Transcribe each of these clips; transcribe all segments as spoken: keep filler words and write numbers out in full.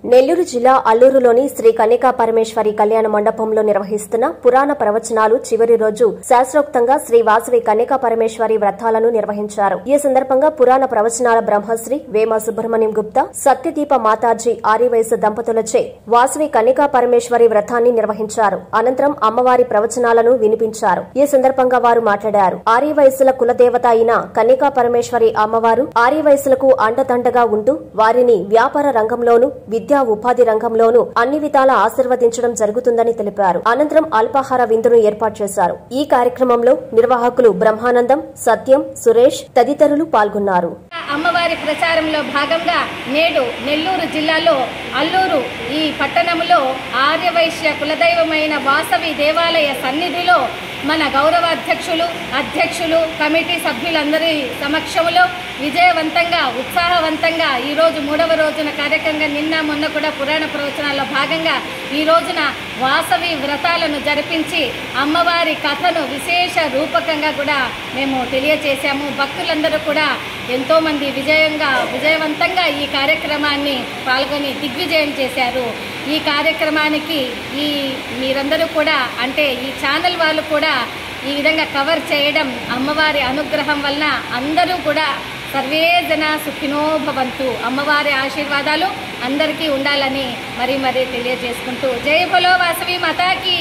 నెల్లూరు జిల్లా అల్లూరులోని శ్రీ కన్యకా పరమేశ్వరి కళ్యాణ మండపంలో నిర్వహిస్తున్న పురాణ ప్రవచనాలు చివరి రోజు శాస్త్రోక్తంగా శ్రీ వాసవి కన్యకా పరమేశ్వరి వ్రతాలను నిర్వహించారు. ఈ సందర్భంగా పురాణ ప్రవచనాల బ్రహ్మశ్రీ వేమ సుబ్రహ్మణ్యం గుప్తా, సత్యదీప మాతాజీ ఆర్యవైశ్య దంపతులచే వాసవి కన్యకా పరమేశ్వరి వ్రతాన్ని నిర్వహించారు. అనంతరం అమ్మవారి ప్రవచనాలను వినిపించారు. ఈ సందర్భంగా వారు మాట్లాడారు. ఆర్యవైశ్యుల కులదేవత అయిన కన్యకా పరమేశ్వరి అమ్మవారు ఆర్యవైశ్యులకు అండదండగా ఉంటూ వారిని వ్యాపార రంగంలోనూ విద్యా ఉపాధి రంగంలోనూ అన్ని విధాలా ఆశీర్వదించడం జరుగుతుందని తెలిపారు. అనంతరం అల్పాహార విందును ఏర్పాటు చేశారు. ఈ కార్యక్రమంలో నిర్వాహకులు బ్రహ్మానందం, సత్యం, సురేష్ తదితరులు పాల్గొన్నారు. అమ్మవారి ప్రచారంలో భాగంగా నేడు నెల్లూరు జిల్లాలో అల్లూరు ఈ పట్టణంలో ఆర్యవైశ్య కులదైవమైన వాసవి దేవాలయ సన్నిధిలో మన గౌరవ అధ్యక్షులు అధ్యక్షులు కమిటీ సభ్యులందరి సమక్షంలో విజయవంతంగా ఉత్సాహవంతంగా ఈరోజు మూడవ రోజున కార్యక్రమంగా నిన్న మొన్న కూడా పురాణ ప్రవచనాల్లో భాగంగా ఈ రోజున వాసవి వ్రతాలను జరిపించి అమ్మవారి కథను విశేష రూపకంగా కూడా మేము తెలియచేశాము. భక్తులందరూ కూడా ఎంతోమంది విజయంగా విజయవంతంగా ఈ కార్యక్రమాన్ని పాల్గొని దిగ్విజయం చేశారు. ఈ కార్యక్రమానికి ఈ మీరందరూ కూడా అంటే ఈ ఛానల్ వాళ్ళు కూడా ఈ విధంగా కవర్ చేయడం అమ్మవారి అనుగ్రహం వలన అందరూ కూడా సర్వే జన సుఖినో భవంతు, అమ్మవారి ఆశీర్వాదాలు అందరికీ ఉండాలని మరీ మరీ తెలియజేసుకుంటూ జై బలో వాసవి మాతాకి.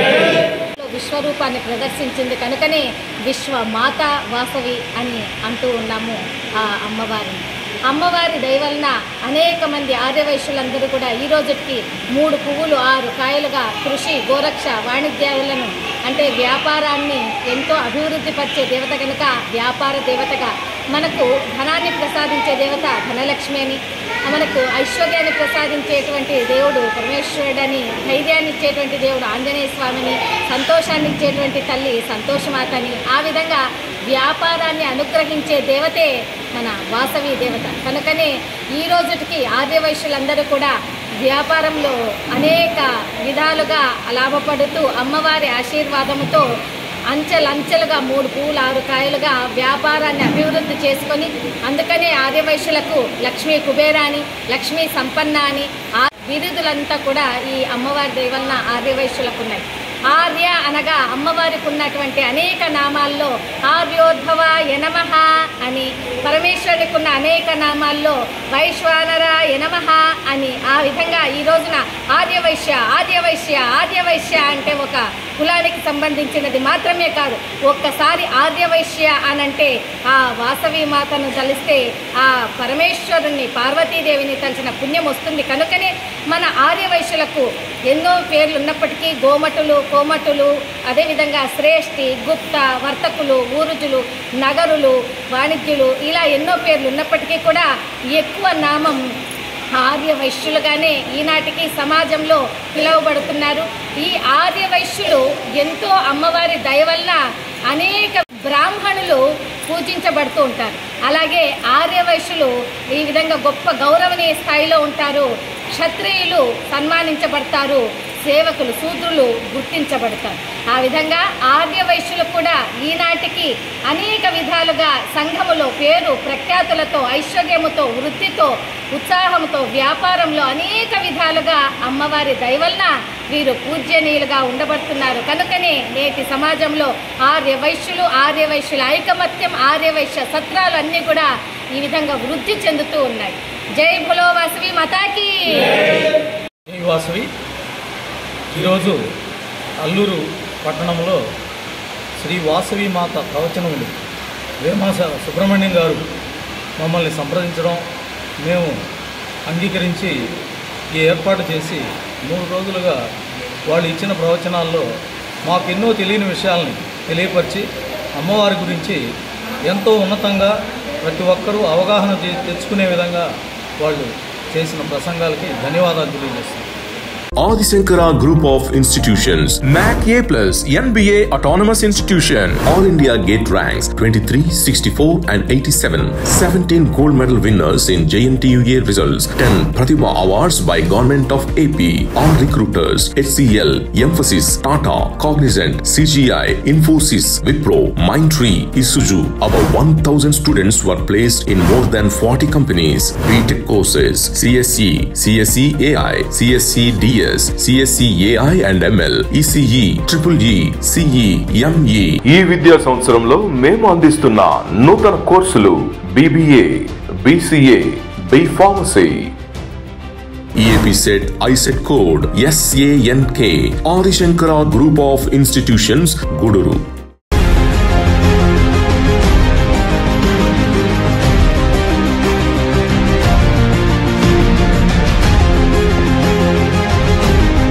విశ్వరూపాన్ని ప్రదర్శించింది కనుకనే విశ్వమాత వాసవి అని అంటూ ఉన్నాము. ఆ అమ్మవారిని అమ్మవారి దయ వలన అనేక మంది ఆర్యవైశ్యులందరూ కూడా ఈ రోజుకి మూడు పువ్వులు ఆరు కాయలుగా కృషి గోరక్ష వాణిజ్యాలను అంటే వ్యాపారాన్ని ఎంతో అభివృద్ధి పరిచే దేవత కనుక వ్యాపార దేవతగా, మనకు ధనాన్ని ప్రసాదించే దేవత ధనలక్ష్మి అని, మనకు ఐశ్వర్యాన్ని ప్రసాదించేటువంటి దేవుడు పరమేశ్వరుడని, ధైర్యాన్ని ఇచ్చేటువంటి దేవుడు ఆంజనేయ స్వామిని, సంతోషాన్ని ఇచ్చేటువంటి తల్లి సంతోషమాతని, ఆ విధంగా వ్యాపారాన్ని అనుగ్రహించే దేవతే మన వాసవి దేవత. కనుకనే ఈ రోజుకి ఆర్యవైశ్యులందరూ కూడా వ్యాపారంలో అనేక విధాలుగా లాభపడుతూ అమ్మవారి ఆశీర్వాదముతో అంచెలంచెలుగా మూడు పూలు ఆరు కాయలుగా వ్యాపారాన్ని అభివృద్ధి చేసుకొని, అందుకనే ఆర్యవైశ్యులకు లక్ష్మీ కుబేర అని, లక్ష్మీ సంపన్న అని ఆ బిరుదులంతా కూడా ఈ అమ్మవారి దయ వలన ఆర్యవైశ్యులకు ఉన్నాయి. ఆర్య అనగా అమ్మవారికి ఉన్నటువంటి అనేక నామాల్లో ఆర్యోద్భవాయ నమః అని, పరమేశ్వరుడికి ఉన్న అనేక నామాల్లో వైశ్వానరాయ నమః అని, ఆ విధంగా ఈ రోజున ఆర్యవైశ్య ఆర్యవైశ్య ఆర్యవైశ్య అంటే ఒక కులానికి సంబంధించినది మాత్రమే కాదు, ఒక్కసారి ఆర్యవైశ్య అనంటే ఆ వాసవి మాతను తలిస్తే ఆ పరమేశ్వరుణ్ణి పార్వతీదేవిని తలిచిన పుణ్యం వస్తుంది. కనుకనే మన ఆర్యవైశ్యులకు ఎన్నో పేర్లు ఉన్నప్పటికీ గోమటులు, కోమటులు, అదేవిధంగా శ్రేష్ఠి, గుప్త, వర్తకులు, ఊరుజులు, నగరులు, వాణిజ్యులు ఇలా ఎన్నో పేర్లు ఉన్నప్పటికీ కూడా ఎక్కువ నామం ఆర్యవైశ్యులుగానే ఈనాటికి సమాజంలో పిలువబడుతున్నారు. ఈ ఆర్యవైశ్యులు ఎంతో అమ్మవారి దయ వలన అనేక బ్రాహ్మణులు పూజించబడుతూ ఉంటారు. అలాగే ఆర్యవైశ్యులు ఈ విధంగా గొప్ప గౌరవనీయ స్థాయిలో ఉంటారు. క్షత్రియులు సన్మానించబడతారు, సేవకులు శూద్రులు గుర్తించబడతారు. ఆ విధంగా ఆర్యవైశ్యులు కూడా ఈనాటికి అనేక విధాలుగా సంఘములో పేరు ప్రఖ్యాతులతో, ఐశ్వర్యముతో, వృత్తితో, ఉత్సాహంతో, వ్యాపారంలో అనేక విధాలుగా అమ్మవారి దయ వలన వీరు పూజ్యనీయులుగా ఉండబడుతున్నారు. కనుకనే నేటి సమాజంలో ఆర్యవైశ్యులు ఆర్యవైశ్యుల ఐకమత్యం ఆర్యవైశ్య సత్రాలు అన్నీ కూడా ఈ విధంగా వృద్ధి చెందుతూ ఉన్నాయి. జై భలో వాసవి మాతాకి. వాసవి ఈరోజు అల్లూరు పట్టణంలో శ్రీ వాసవి మాత ప్రవచనములు వేమ సుబ్రహ్మణ్యం గారు మమ్మల్ని సంప్రదించడం, మేము అంగీకరించి ఈ ఏర్పాటు చేసి మూడు రోజులుగా వాళ్ళు ఇచ్చిన ప్రవచనాల్లో మాకు ఎన్నో తెలియని విషయాల్ని తెలియపరిచి అమ్మవారి గురించి ఎంతో ఉన్నతంగా ప్రతి ఒక్కరూ అవగాహన తెచ్చుకునే విధంగా వాళ్ళు చేసిన ప్రసంగాలకి ధన్యవాదాలు తెలియజేస్తున్నాం. Adi Shankara Group of Institutions, M A C A plus, N B A Autonomous Institution, All India Gate ranks twenty-three, sixty-four and eighty-seven, seventeen gold medal winners in J N T U A results, ten Pratibha Awards by Government of A P, all recruiters, H C L, Emphasis, Tata, Cognizant, C G I, Infosys, Wipro, Mindtree, Isuzu. About one thousand students were placed in more than forty companies. B Tech courses, C S E, C S E A I, C S E D S, C S E A I and M L, E C E, Triple E, C E, M E. ఈ విద్యా సంవత్సరంలో మేము అందిస్తున్న నూతన కోర్సులు B B A, B C A, B Pharmacy. E A P set I set code S A N K. Adi Shankara Group of Institutions, Guduru.